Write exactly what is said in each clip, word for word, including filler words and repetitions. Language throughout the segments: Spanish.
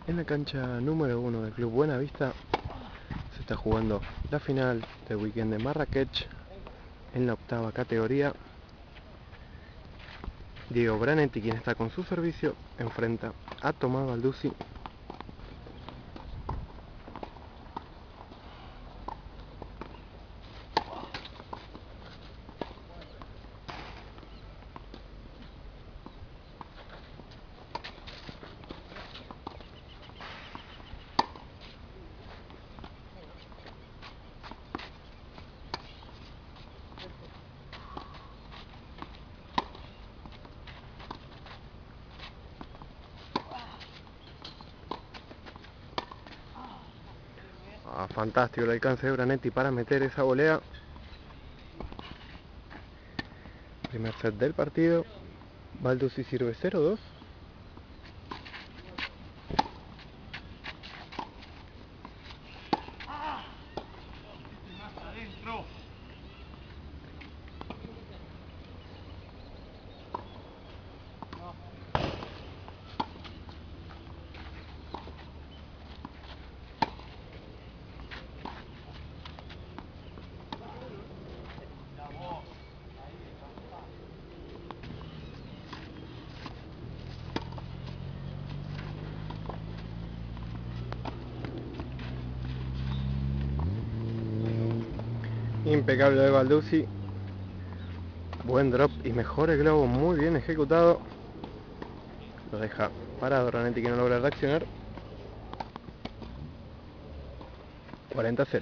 En la cancha número uno del Club Buenavista se está jugando la final del weekend de Marrakech en la octava categoría. Diego Branetti, quien está con su servicio, enfrenta a Tomás Balduzzi. Ah, fantástico el alcance de Branetti para meter esa volea. Primer set del partido. Balduzzi sirve cero dos. Impecable de Balduzzi. Buen drop y mejor el globo, muy bien ejecutado. Lo deja parado Branetti, que no logra reaccionar. cuarenta a cero.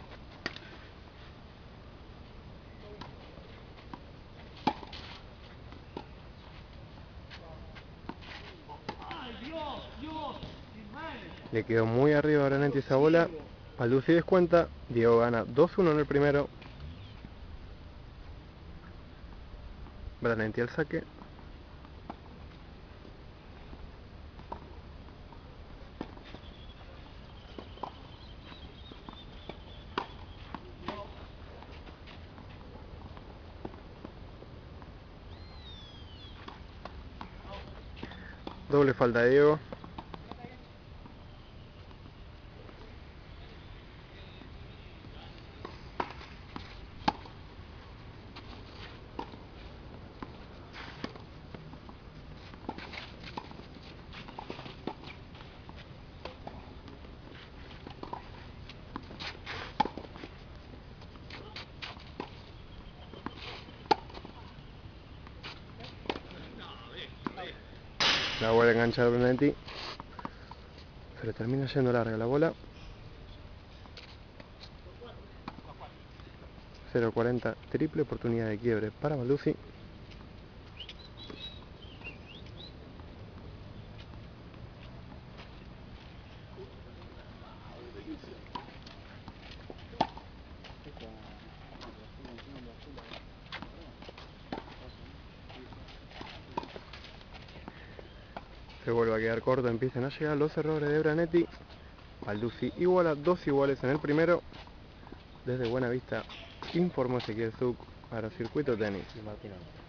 Le quedó muy arriba a Branetti esa bola. Balduzzi descuenta. Diego gana dos uno en el primero. Branetti al saque. Doble falta de Diego. La vuelve a enganchar Branetti. Se le termina yendo larga la bola. cero cuarenta, triple oportunidad de quiebre para Balduzzi. Se vuelve a quedar corto, empiezan a llegar los errores de Branetti. Balduzzi iguala, dos iguales en el primero. Desde Buenavista informó Ezequiel Zuc para Circuito Tenis.